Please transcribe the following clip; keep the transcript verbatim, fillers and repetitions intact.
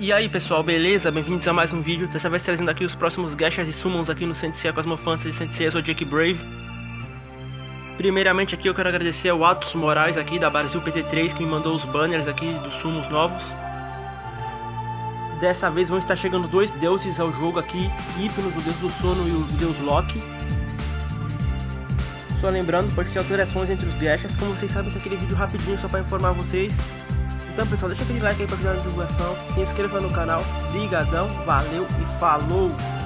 E aí pessoal, beleza? Bem-vindos a mais um vídeo. Dessa vez trazendo aqui os próximos gachas e summons aqui no Sensei Cosmo Fantasy Sensei Zodiac Brave. Primeiramente aqui eu quero agradecer ao Atos Moraes aqui da Brasil P T três que me mandou os banners aqui dos summons novos. Dessa vez vão estar chegando dois deuses ao jogo aqui, Hypnos, o deus do sono, e o deus Loki. Só lembrando, pode ter alterações entre os gachas. Como vocês sabem, esse é aquele vídeo rapidinho só para informar vocês. Então pessoal, deixa aquele like aí para ajudar na divulgação, se inscreva no canal, brigadão, valeu e falou!